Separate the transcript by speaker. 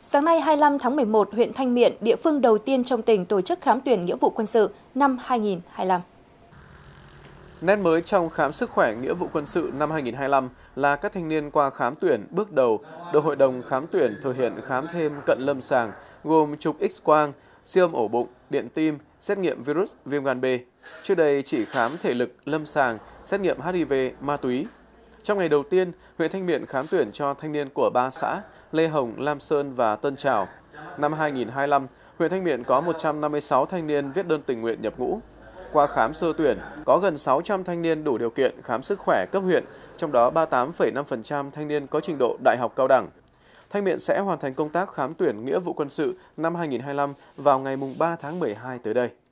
Speaker 1: Sáng nay 25 tháng 11, huyện Thanh Miện, địa phương đầu tiên trong tỉnh tổ chức khám tuyển nghĩa vụ quân sự năm 2025.
Speaker 2: Nét mới trong khám sức khỏe nghĩa vụ quân sự năm 2025 là các thanh niên qua khám tuyển bước đầu được Hội đồng khám tuyển thực hiện khám thêm cận lâm sàng gồm chụp X-quang, siêu âm ổ bụng, điện tim, xét nghiệm virus viêm gan B. Trước đây chỉ khám thể lực, lâm sàng, xét nghiệm HIV, ma túy. Trong ngày đầu tiên, huyện Thanh Miện khám tuyển cho thanh niên của 3 xã Lê Hồng, Lam Sơn và Tân Trào. Năm 2025, huyện Thanh Miện có 156 thanh niên viết đơn tình nguyện nhập ngũ. Qua khám sơ tuyển, có gần 600 thanh niên đủ điều kiện khám sức khỏe cấp huyện, trong đó 38,5% thanh niên có trình độ đại học cao đẳng. Thanh Miện sẽ hoàn thành công tác khám tuyển nghĩa vụ quân sự năm 2025 vào ngày 3 tháng 12 tới đây.